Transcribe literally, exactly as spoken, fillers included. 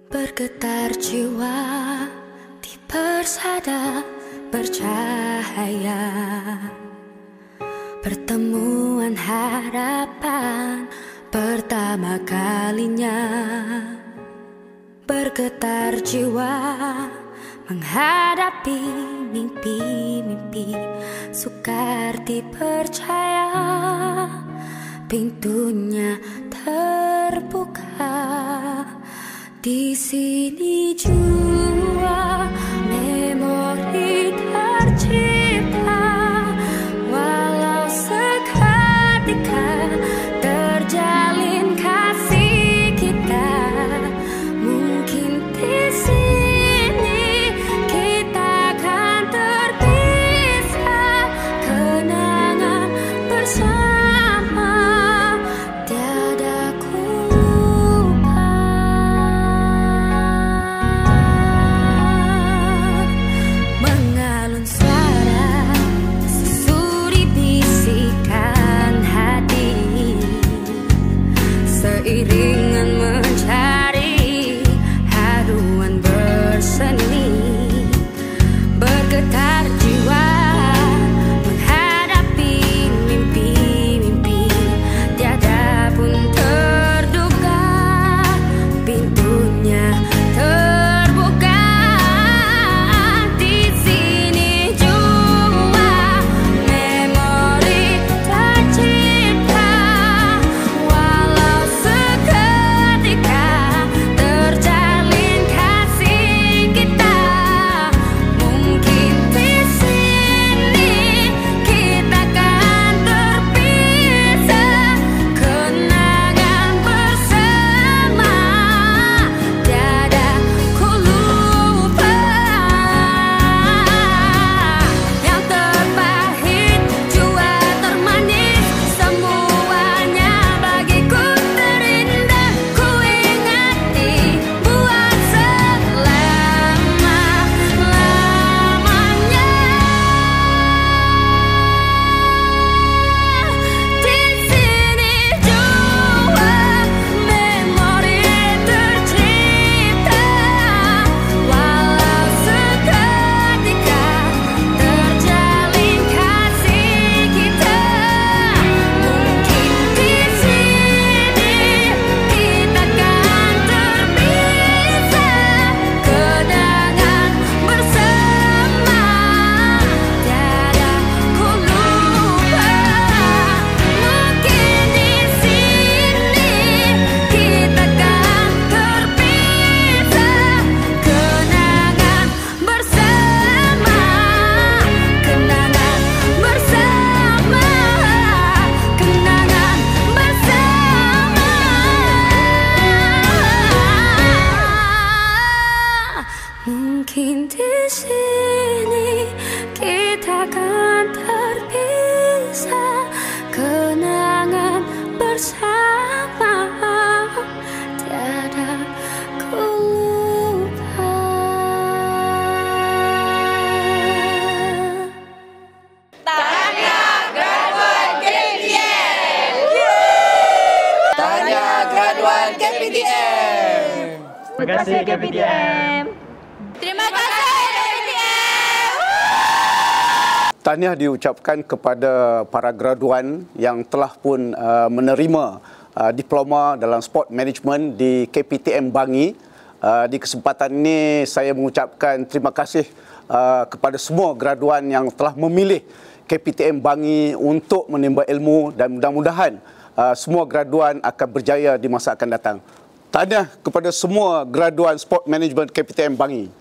Bergetar jiwa di persada bercahaya, pertemuan harapan pertama kalinya. Bergetar jiwa menghadapi mimpi-mimpi, sukar dipercaya pintunya terbuka. Di sini jua memori tercipta, walau seketika terjalin kasih kita. Mungkin di sini kita akan terpisah, kenangan bersama tiada ku lupa. Mengalun suara sesuri bisikan hati, seiringan mencari haruan berseni. Bergetar jiwa menghadapi mimpi-mimpi, tiada pun terduga pintunya terbuka. Di sini jua memori tercipta, walau seketika terjalin kasih kita. Mungkin di sini kita akan terpisah, kenangan bersama tiada ku lupa. Yang terpahit jua termanis, semuanya bagiku terindah. Ku ingati buat selama-lamanya. Di sini jua memori tercipta, walau seketika terjalin kasih kita. Mungkin di sini kita akan terpisah, kenangan bersama tiada ku lupa. Mungkin di sini kita akan terpisah, kenangan bersama, kenangan bersama, kenangan bersama. Mungkin di sini kita akan terpisah, kenangan bersama tiada ku lupa. Tanya graduan K P T M. Tanya graduan K P T M. Terima kasih K P T M. Terima kasih K P T M. Tahniah diucapkan kepada para graduan yang telah pun uh, menerima uh, diploma dalam sport management di K P T M Bangi. Uh, di kesempatan ini saya mengucapkan terima kasih uh, kepada semua graduan yang telah memilih K P T M Bangi untuk menimba ilmu, dan mudah-mudahan uh, semua graduan akan berjaya di masa akan datang. Tahniah kepada semua graduan sport management K P T M Bangi.